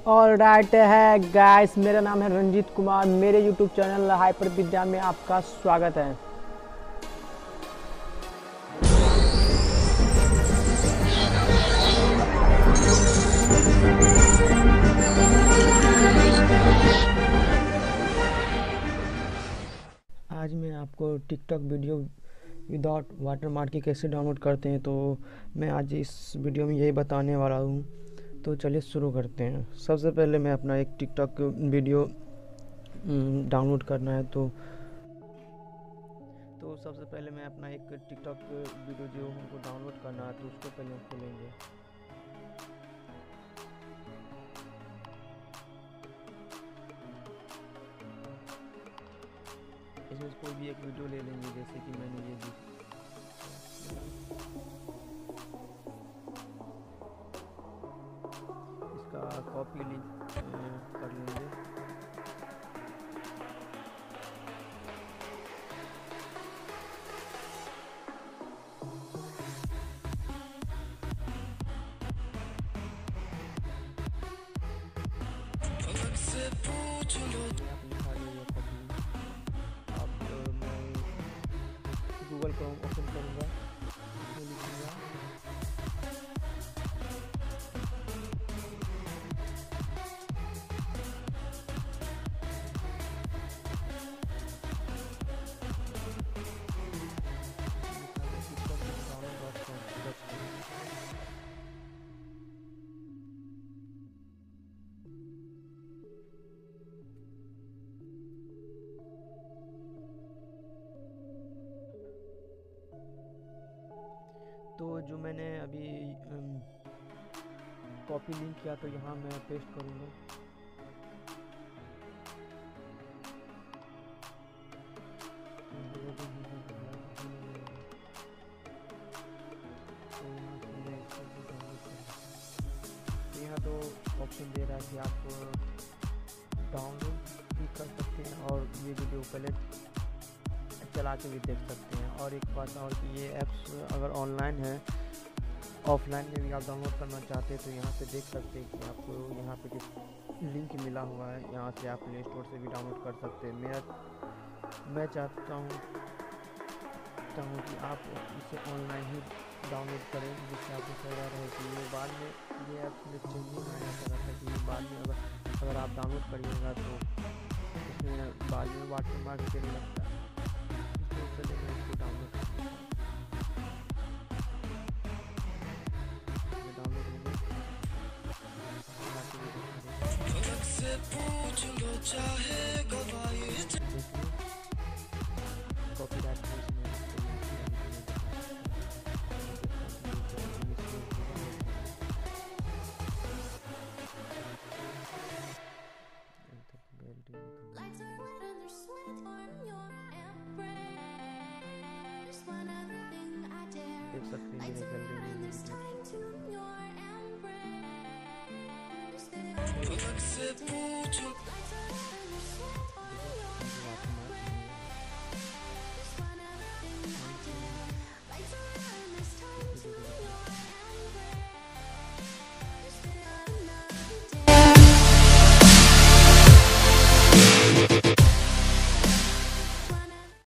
All right है guys, मेरा नाम है रंजीत कुमार। मेरे यूट्यूब चैनल हाइपर विद्या में आपका स्वागत है। आज मैं आपको टिकटॉक वीडियो विदाउट वाटरमार्क कैसे डाउनलोड करते हैं, तो मैं आज इस वीडियो में यही बताने वाला हूँ। तो चलिए शुरू करते हैं। सबसे पहले मैं अपना एक टिकटॉक वीडियो डाउनलोड करना है, तो सबसे पहले मैं अपना एक टिकटॉक वीडियो जो हमको डाउनलोड करना है, तो उसको पहले हम खोलेंगे। इसमें कोई भी एक वीडियो ले लेंगे, जैसे कि मैंने ये भी इसका कॉपी लिंक कर लेंगे। गूगल क्रोम ओपन करूँगा, इसमें लिखूँगा तो जो मैंने अभी कॉपी लिंक किया, तो यहाँ मैं पेस्ट करूँगा। तो यहाँ तो ऑप्शन दे रहा है कि आप डाउनलोड भी कर सकते हैं और ये वीडियो पहले चला के भी देख सकते हैं। और एक बात और कि ये ऐप्स अगर ऑनलाइन है, ऑफलाइन में भी आप डाउनलोड करना चाहते हैं, तो यहाँ पे देख सकते हैं कि आपको यहाँ पे लिंक मिला हुआ है। यहाँ से आप प्ले स्टोर से भी डाउनलोड कर सकते हैं। मैं चाहता हूँ कि आप इसे ऑनलाइन ही डाउनलोड करें, जिससे आपको फायदा रहे कि ये बाद में ये ऐप में चेंजिंग आया था कि बाद में अगर आप डाउनलोड करिएगा तो इसमें बाद में वाटरमार्क नहीं लगता। चलिए मैं इसको डाउनलोड कॉपीराइट देख सकते हैं मेरे गैलरी में।